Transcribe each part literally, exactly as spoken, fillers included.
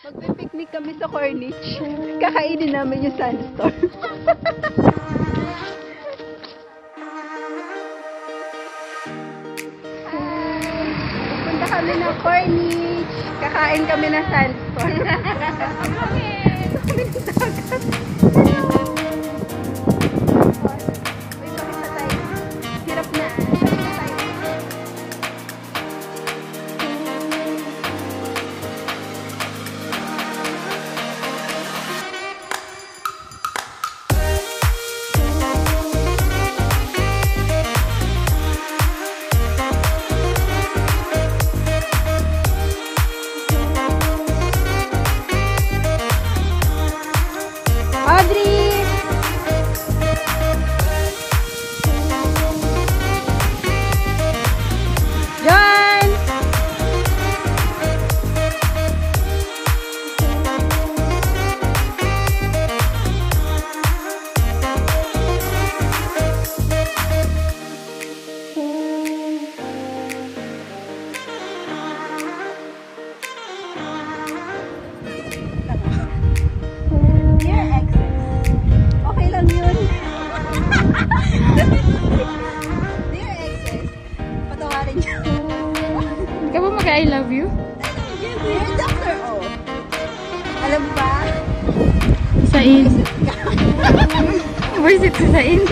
Magpipiknik kami sa corniche. Kakainin namin yung sandstorm. Punta kami ng corniche. Kakain kami ng sandstorm. Hirap na. I love you? Dear Doctor O. Alam ba? Sain. Visit ka Sain.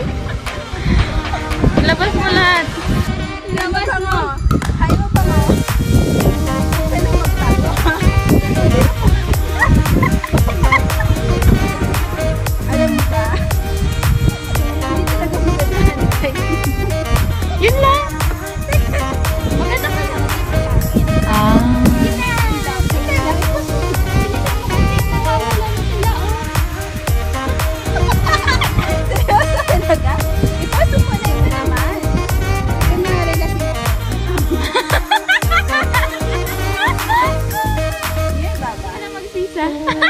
Labas mo lahat. Labas mo. Ayaw mo pa mo. Saan ang magtago? Alam ba? Hindi talaga magandaan. Yun lang. Maganda ka lang. Ah. Ipasok mo na ito naman. Kunwari kasi. Yan, baba. Ano magsisa?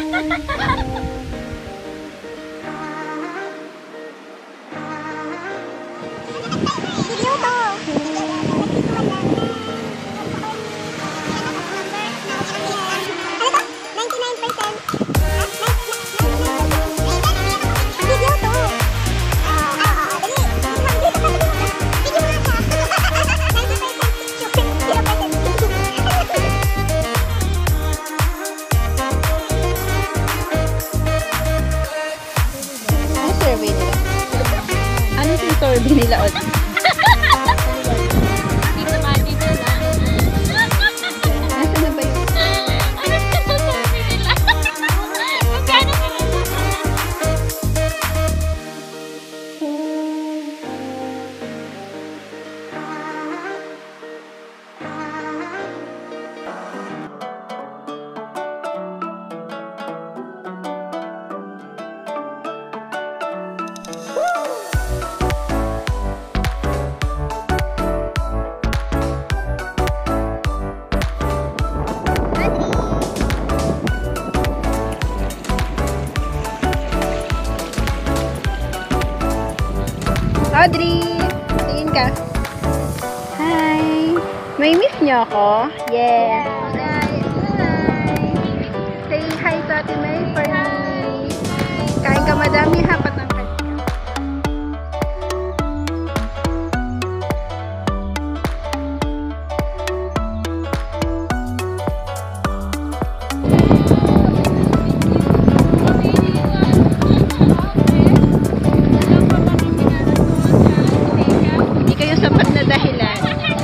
Sige mo. Ano yung survey nila? Dito nga, dito lang. Nasaan na ba yun? Ano yung survey nila? Magkano ka lang? Audrey! Tingin ka. Hi! May miss niyo ako? Yes! Hi! Say hi to Ate May for me. Kain ka madami ha, patang ka. Hindi kayo sapat na dahilan.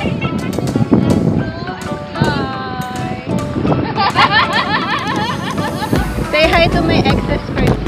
Say hi to my exes first.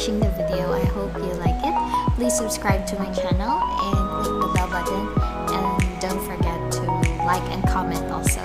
watching the video. I hope you like it. Please subscribe to my channel and click the bell button. And don't forget to like and comment also.